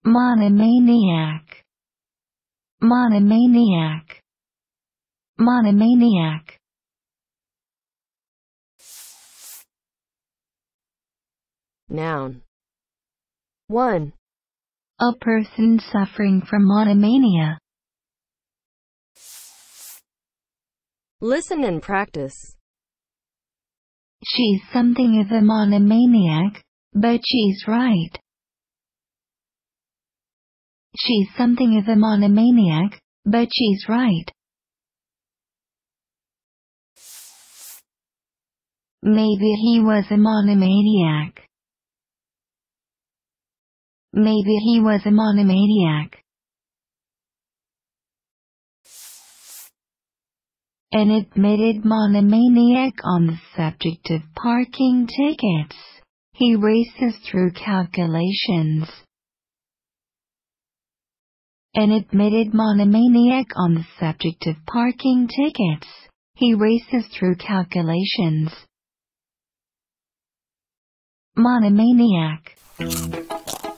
Monomaniac. Monomaniac. Monomaniac. Noun. 1. A person suffering from monomania. Listen and practice. She's something of a monomaniac, but she's right. She's something of a monomaniac, but she's right. Maybe he was a monomaniac. Maybe he was a monomaniac. An admitted monomaniac on the subject of parking tickets. He races through calculations. An admitted monomaniac on the subject of parking tickets. He races through calculations. Monomaniac.